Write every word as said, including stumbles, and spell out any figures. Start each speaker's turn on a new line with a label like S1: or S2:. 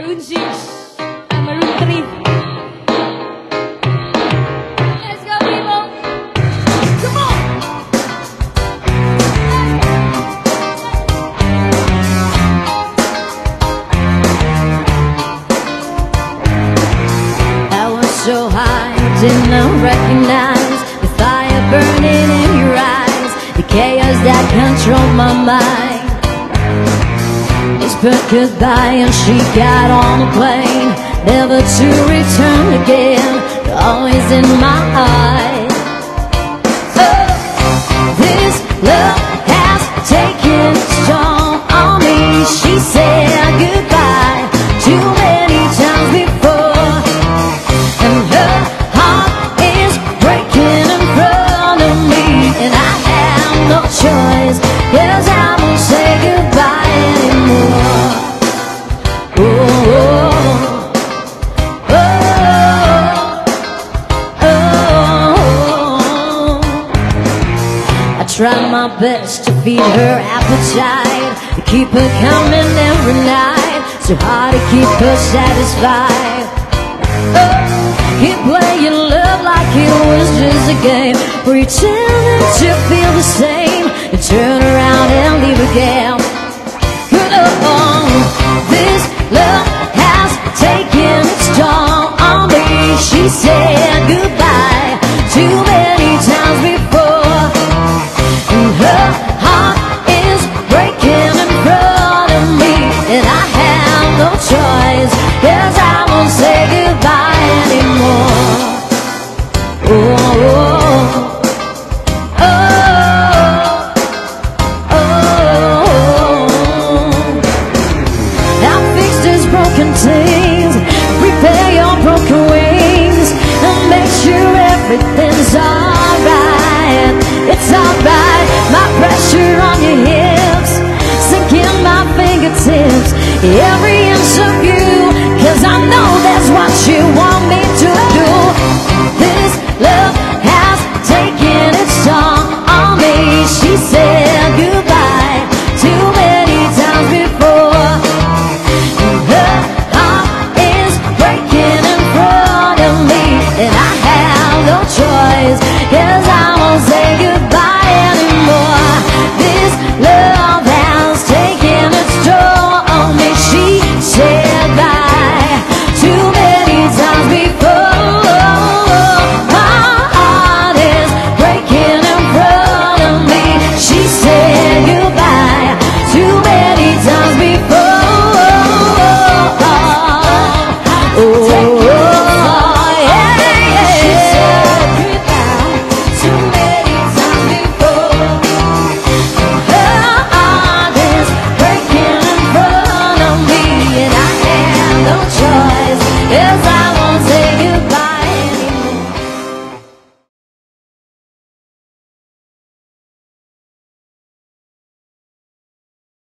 S1: Maroon six and Maroon three. Let's go, people! Come on!
S2: I was so high, I did not recognize the fire burning in your eyes, the chaos that controlled my mind. Whispered goodbye and she got on a plane, never to return again, always in my eyes. Oh, this love has taken its toll on me. She said goodbye too many times before, and her heart is breaking in front of me, and I have no choice, 'cause I won't say goodbye anymore. Oh, oh, oh, oh. I tried my best to feed her appetite, to keep her coming every night, so hard to keep her satisfied. Oh, keep playing love like it was just a game, pretending to feel the same, and turn around and leave again. Oh, this love has taken its toll on me. She said goodbye too many times before, and her heart is breaking in front of me, and I have no choice, 'cause I won't say goodbye anymore. Oh, oh, oh, oh. I fixed his broken things, repair your broken wings, and make sure everything's alright. It's alright. My pressure on your hips, sinking my fingertips, every